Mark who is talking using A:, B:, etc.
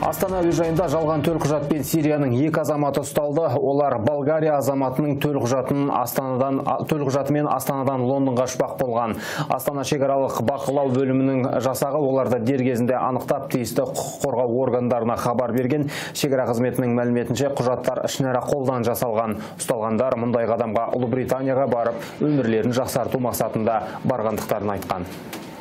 A: Астана әуежайында жалған төлқұжатпен Сирияның 2 азаматы ұсталды. Олар Болгария азаматының төлқұжатымен Астанадан Лондонға ұшпақ болған. Астана шекаралық бақылау бөлімінің жасағы оларды дер кезінде анықтап, тиісті құқық қорғау органдарына хабар берген. Шекара қызметінің мәліметінше құжаттар ішінара қолдан жасалған. Ұсталғандар мұндай қадамға Ұлыбританияға барып, өмірлерін жақсарту мақсатында барғандықтарын айтқан.